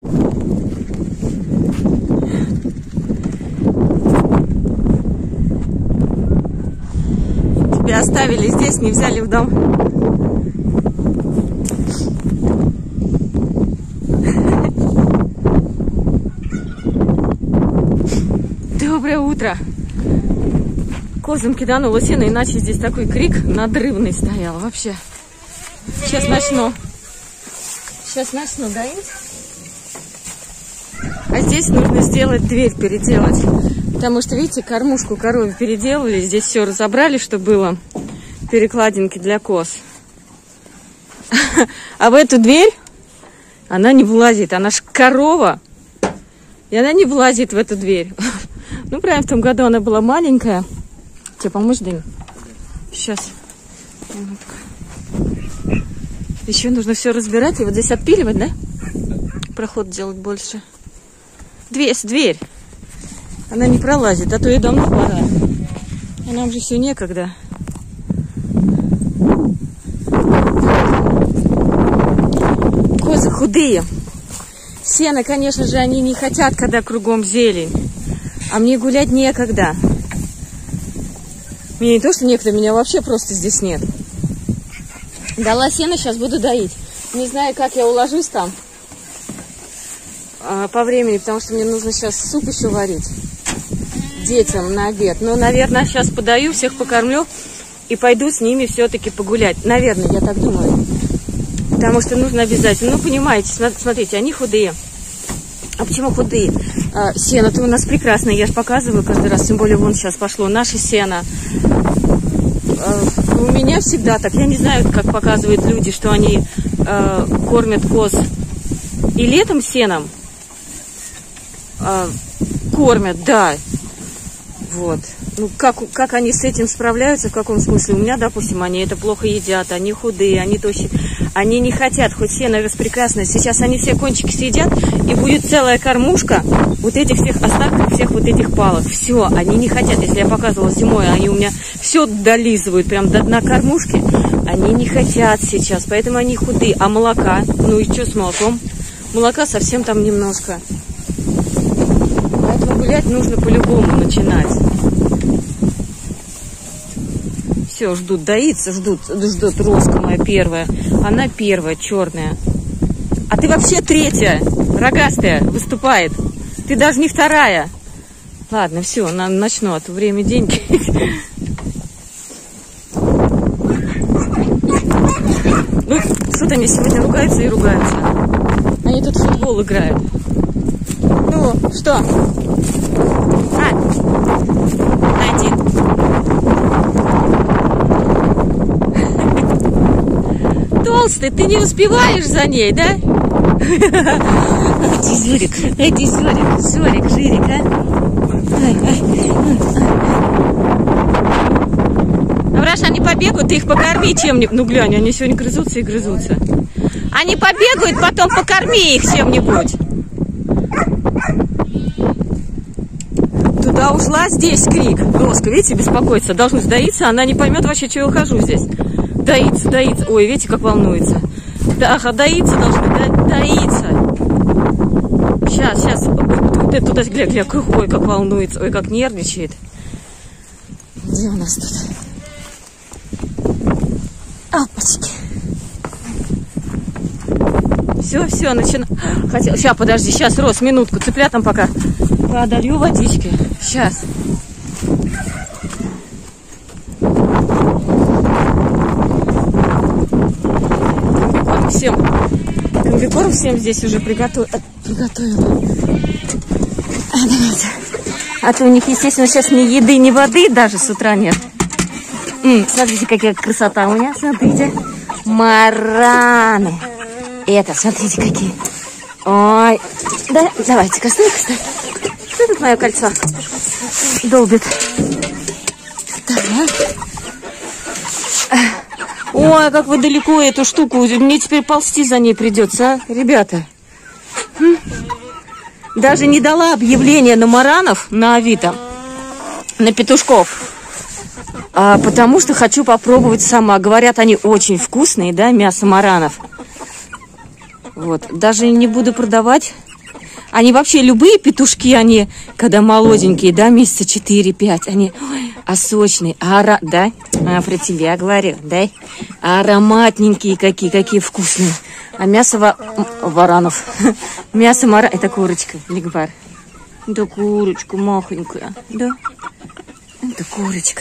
Тебя оставили здесь, не взяли в дом. Доброе утро. Козам киданула сено, иначе здесь такой крик надрывный стоял вообще. Сейчас начну доить. А здесь нужно сделать дверь, переделать. Потому что, видите, кормушку коровы переделали. Здесь все разобрали, что было. Перекладинки для коз. А в эту дверь она не влазит. Она ж корова. И она не влазит в эту дверь. Ну, прям в том году она была маленькая. Тебе помочь, Дань? Сейчас. Еще нужно все разбирать и вот здесь отпиливать, да? Проход делать больше. Дверь. Она не пролазит, а то и давно пора. А нам же все некогда. Козы худые. Сено, конечно же, они не хотят, когда кругом зелень. А мне гулять некогда. Мне не то, что некогда, меня вообще просто здесь нет. Дала сено, сейчас буду доить. Не знаю, как я уложусь там по времени, потому что мне нужно сейчас суп еще варить детям на обед. Но, наверное, сейчас подаю, всех покормлю и пойду с ними все-таки погулять. Наверное, я так думаю. Потому что нужно обязательно. Ну, понимаете, смотрите, они худые. А почему худые? Сено-то у нас прекрасное, я же показываю каждый раз, тем более вон сейчас пошло наше сено. У меня всегда так. Я не знаю, как показывают люди, что они кормят коз и летом сеном кормят, да. Вот. Ну, как они с этим справляются, в каком смысле? У меня, допустим, они это плохо едят, они худые, они тощие. Они не хотят, хоть сено прекрасное. Сейчас они все кончики съедят, и будет целая кормушка вот этих всех остатков, всех вот этих палок. Все, они не хотят. Если я показывала зимой, они у меня все долизывают прям до дна кормушки. Они не хотят сейчас, поэтому они худые. А молока? Ну и что с молоком? Молока совсем там немножко. Поэтому гулять нужно по-любому начинать. Все, ждут доиться, ждут Роска моя первая. Она первая, черная. А ты вообще третья, рогастая, выступает. Ты даже не вторая. Ладно, все, начну, а то время деньги. Ну, что-то они сегодня ругаются и ругаются. Они тут в футбол играют. Ну, что? Найди. Толстый, ты не успеваешь за ней, да? Иди, Зорик, Жирик, а? Авраш, они побегают, ты их покорми чем-нибудь. Ну, глянь, они сегодня грызутся и грызутся. Они побегают, потом покорми их чем-нибудь. Туда ушла, здесь крик. Роска, видите, беспокоится. Должна доиться, она не поймет вообще, что я ухожу здесь. Доится. Ой, видите, как волнуется. Да, доиться должны, доиться. Сейчас. Туда, гля, ой, как волнуется, ой, как нервничает. Где у нас тут? Опачки. Все, начинаю. Сейчас, подожди, сейчас, Рос, минутку, цыплятам пока подолью водички. Сейчас. Комбикорм всем здесь уже приготовила. Давайте. А то у них, естественно, сейчас ни еды, ни воды даже с утра нет. Смотрите, какая красота у меня. Смотрите. Мараны. Это, смотрите, какие. Ой. Да, давайте, костай. Что тут мое кольцо? Долбит. Так. Ой, как вы далеко эту штуку. Мне теперь ползти за ней придется, а, ребята. Даже не дала объявление на маранов, на Авито, на петушков. Потому что хочу попробовать сама. Говорят, они очень вкусные, да, мясо маранов. Вот. Даже не буду продавать. Они вообще любые петушки, они, когда молоденькие, да, месяца 4-5, они, сочные, да, про тебя говорю, да, ароматненькие какие вкусные. А мясо варанов, мясо это курочка, лигбар. Да, курочка махонькая, да, это курочка.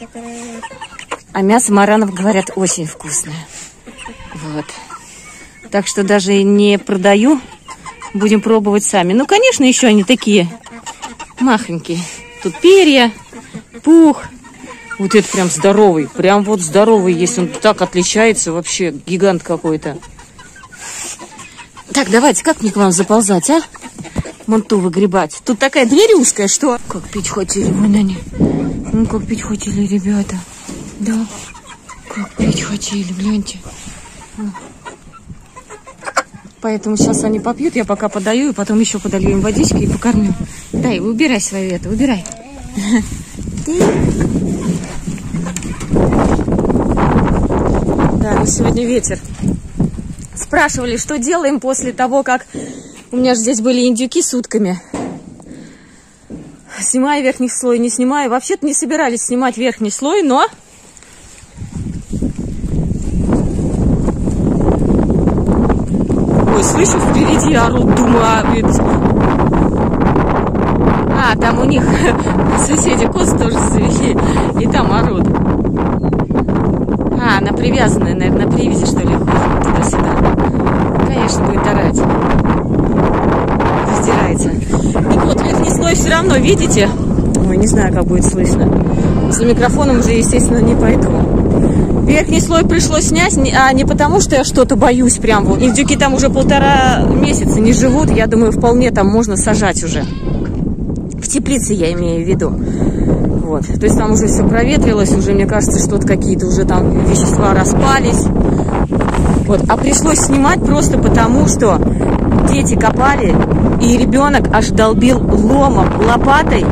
А мясо маранов, говорят, очень вкусное. Вот. Так что даже не продаю. Будем пробовать сами. Ну, конечно, еще они такие махонькие. Тут перья, пух. Вот это прям здоровый. Прям вот здоровый есть. Он так отличается. Вообще гигант какой-то. Так, давайте, как мне к вам заползать, а? Манту выгребать. Тут такая дверь узкая, что... Как пить хотели, вон они. Ну, как пить хотели, ребята. Да. Как пить хотели, гляньте. Поэтому сейчас они попьют, я пока подаю, и потом еще подолью им водички и покормлю. Дай, убирай свою это, убирай. Да, сегодня ветер. Спрашивали, что делаем после того, как у меня же здесь были индюки с утками. Снимаю верхний слой, не снимаю. Вообще-то не собирались снимать верхний слой, но... Слышу, впереди орут, думаю, ведь... там у них соседи коз тоже завели, и там орут. Она привязанная, наверное, на привязи, что ли, ходит туда-сюда. Конечно, будет орать. Раздирается. Так вот, верхний слой все равно, видите? Ой, не знаю, как будет слышно. За микрофоном уже, естественно, не пойду. Верхний слой пришлось снять, а не потому, что я что-то боюсь прям. Вот. Индюки там уже 1,5 месяца не живут. Я думаю, вполне там можно сажать уже. В теплице я имею в виду. Вот. То есть там уже все проветрилось, уже, мне кажется, что-то какие-то уже там вещества распались. Вот. А пришлось снимать просто потому, что дети копали, и ребенок аж долбил ломом, лопатой.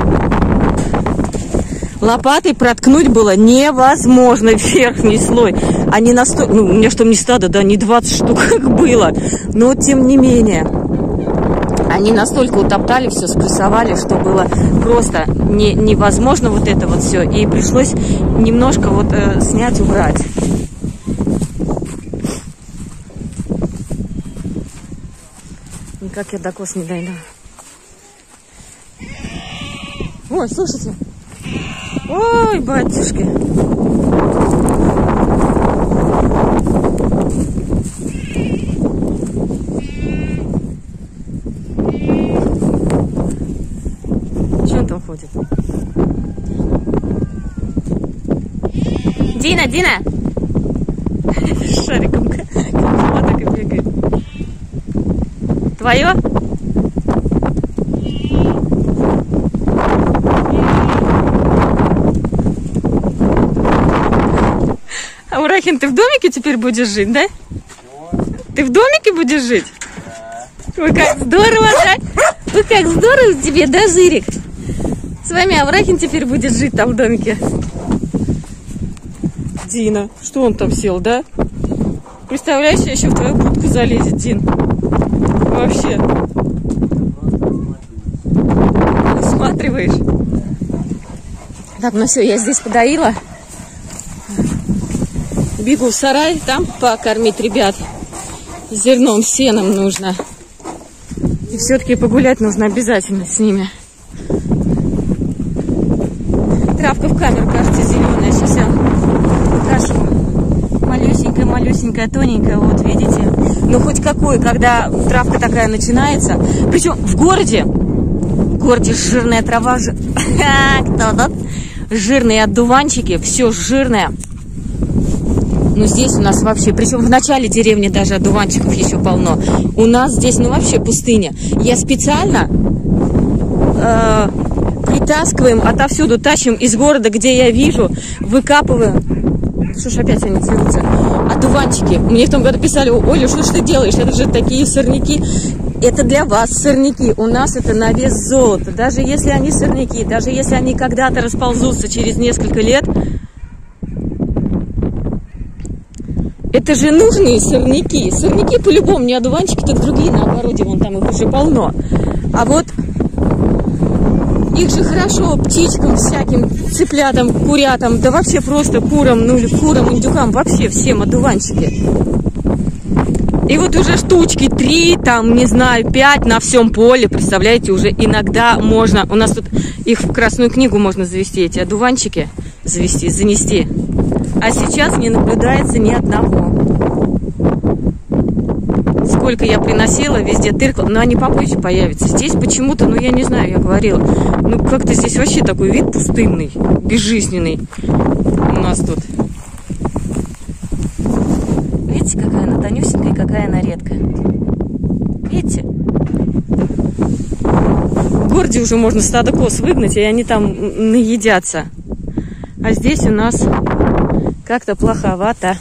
Лопатой проткнуть было невозможно верхний слой. Они настолько... Ну, у меня что, не стадо, да, не 20 штук как было. Но, тем не менее, они настолько утоптали все, спрессовали, что было просто невозможно вот это вот все. И пришлось немножко вот снять, убрать. Никак я до коз не дойду. Ой, слушайте. Ой, батюшки. Что он там ходит? Дина, Дина! Шариком так и бегает. Твое? Урахин, ты в домике теперь будешь жить, да? Ты в домике будешь жить? Ой, как здорово, да? Ой, как здорово тебе, да, Жирик? С вами Аврахин теперь будет жить там в домике. Дина, что он там сел, да? Представляешь, я еще в твою будку залезет, Дин. Вообще. Осматриваешь? Так, ну все, я здесь подоила. Бегу в сарай, там покормить ребят. Зерном, сеном нужно. И все-таки погулять нужно обязательно с ними. Травка в камеру, кажется, зеленая. Сейчас я покажу. Малюсенькая, тоненькая, вот видите. Ну хоть какой, когда травка такая начинается. Причем в городе жирная трава. Жирные одуванчики, все жирное. Ну, здесь у нас вообще, причем в начале деревни даже одуванчиков еще полно. У нас здесь, ну, вообще пустыня. Я специально притаскиваем, отовсюду тащим из города, где я вижу, выкапываем. Что ж опять они целятся? Одуванчики. Мне в том году писали: Оля, что ж ты делаешь? Это же такие сорняки. Это для вас сорняки. У нас это на вес золота. Даже если они сорняки, даже если они когда-то расползутся через несколько лет, Это же нужные сорняки. Сорняки по-любому, не одуванчики, так другие на огороде, вон там их уже полно. А вот их же хорошо птичкам всяким, цыплятам, курятам, да вообще просто курам, ну или курам, индюкам, вообще всем одуванчики. И вот уже штучки 3, там, не знаю, 5 на всем поле, представляете, уже иногда можно, у нас тут их в Красную книгу можно завести, эти одуванчики, завести, занести. А сейчас не наблюдается ни одного. Сколько я приносила, везде тыркала, но они попозже появятся. Здесь почему-то, ну я не знаю, я говорила, ну как-то здесь вообще такой вид пустынный, безжизненный у нас тут. Видите, какая она тонюсенькая и какая она редкая. Видите? В городе уже можно стадо коз выгнать, и они там наедятся. А здесь у нас как-то плоховато.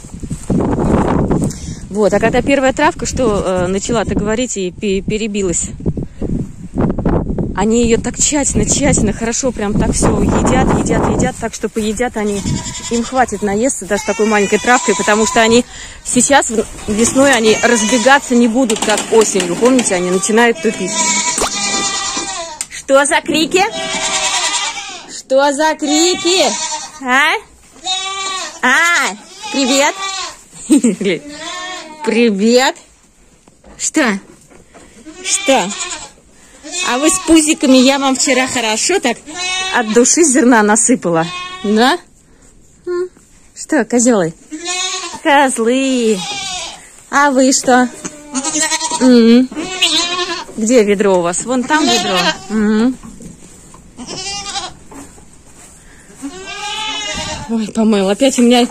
Вот, а когда первая травка, что начала-то говорить и перебилась. Они ее так тщательно, хорошо, прям так все едят, так что поедят они, им хватит наесться даже такой маленькой травкой, потому что они сейчас, весной, они разбегаться не будут, как осенью. Помните, они начинают тупить. Что за крики? Что за крики? Привет. Привет. Что? А вы с пузиками, я вам вчера хорошо так от души зерна насыпала. Да? Что, козелы? Козлы. А вы что? Где ведро у вас? Вон там ведро. Ой, помыл. Опять у меня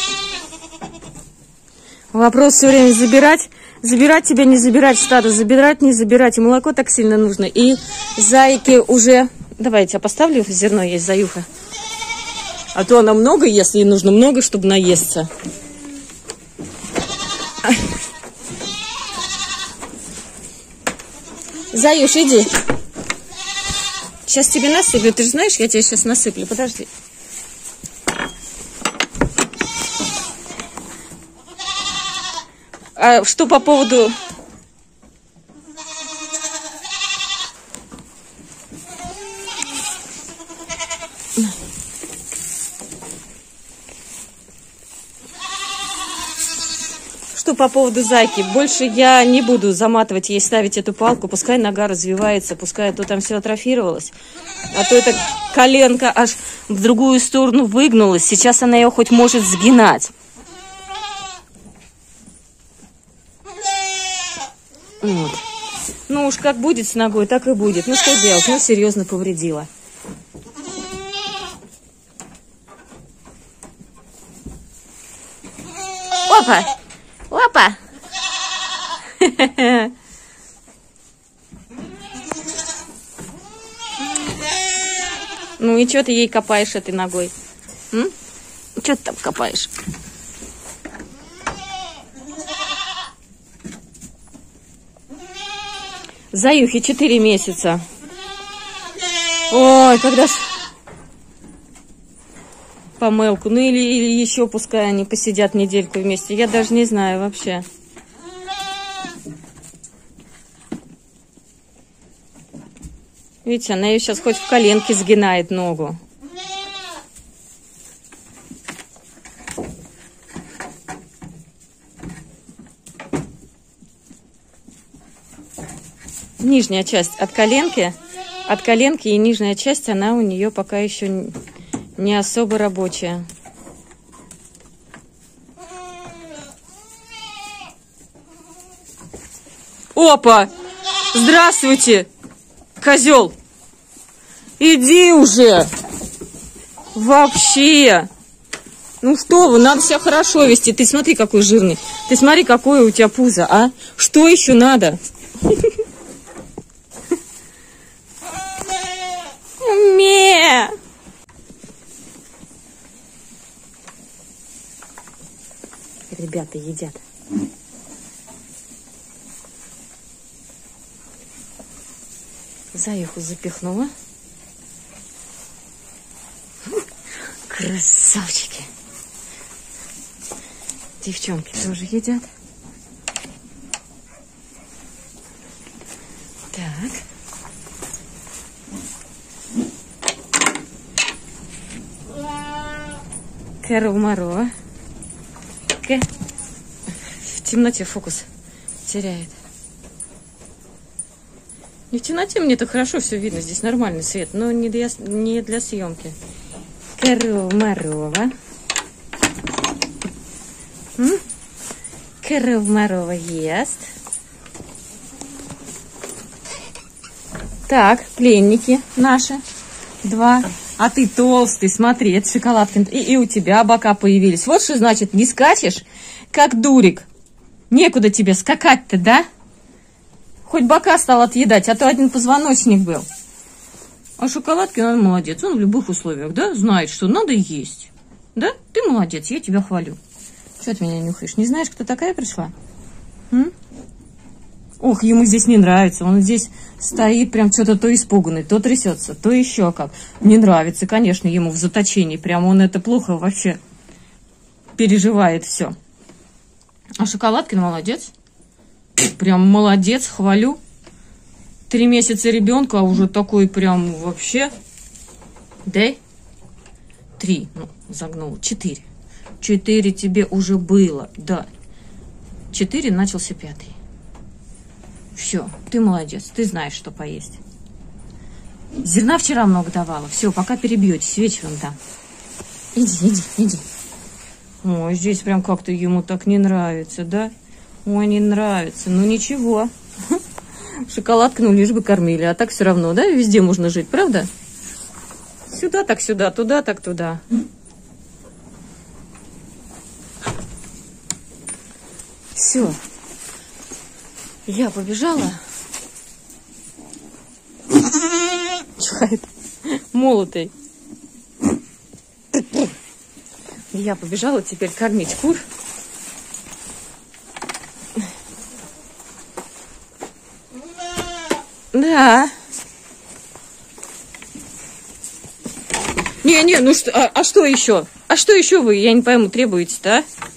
вопрос все время забирать. Забирать тебя, не забирать стадо, забирать, не забирать. И молоко так сильно нужно. И зайки уже... Давай я тебя поставлю, зерно есть, заюха. А то она много ест, ей нужно много, чтобы наесться. Заюш, иди. Сейчас тебе насыплю. Ты же знаешь, я тебе сейчас насыплю. Подожди. А что по поводу... Что по поводу зайки? Больше я не буду заматывать ей, ставить эту палку. Пускай нога развивается, пускай то там все атрофировалось. А то эта коленка аж в другую сторону выгнулась. Сейчас она ее хоть может сгинать. Вот. Ну уж как будет с ногой, так и будет. Ну что делать? Ну серьезно повредила. Опа! Опа! Ну и что ты ей копаешь этой ногой? Что ты там копаешь? Заюхе 4 месяца. Ой, когда ж помелку. Ну или еще пускай они посидят недельку вместе. Я даже не знаю вообще. Видите, она ее сейчас хоть в коленке сгинает ногу. Нижняя часть от коленки и нижняя часть, она у нее пока еще не особо рабочая. Опа! Здравствуйте, козел! Иди уже! Вообще! Ну что вы, надо себя хорошо вести. Ты смотри, какой жирный. Ты смотри, какое у тебя пузо, а? Что еще надо? Ме! Ребята едят. Заюху запихнула. Красавчики. Девчонки тоже едят. Так. Корова-морова. В темноте фокус теряет. Не в темноте, мне-то хорошо все видно. Здесь нормальный свет, но не для съемки. Корова-морова. Корова-морова ест. Так, пленники наши. 2. А ты толстый, смотри, это шоколадка. И у тебя бока появились. Вот что значит, не скачешь, как дурик. Некуда тебе скакать-то, да? Хоть бока стал отъедать, а то один позвоночник был. А шоколадки, он молодец. Он в любых условиях, да, знает, что надо есть. Да? Ты молодец, я тебя хвалю. Что ты меня нюхаешь? Не знаешь, кто такая пришла? Ох, ему здесь не нравится. Он здесь стоит прям что-то то испуганный, то трясется, то еще как. Не нравится, конечно, ему в заточении. Прям он это плохо вообще переживает все. А Шоколадкин молодец. Прям молодец, хвалю. 3 месяца ребенка, а уже такой прям вообще. Да? 3, ну, загнул. 4. 4 тебе уже было, да. 4, начался 5. Все, ты молодец, ты знаешь, что поесть. Зерна вчера много давала. Все, пока перебьетесь, вечером дам. Иди. Ой, здесь прям как-то ему так не нравится, да? Ой, не нравится. Ну ничего. Шоколадка, ну лишь бы кормили. А так все равно, да? Везде можно жить, правда? Сюда так сюда, туда так туда. Все. Я побежала. Что это? Молотый. Я побежала теперь кормить кур. Да. Не, ну что, а что еще? А что еще вы, я не пойму, требуете-то, а?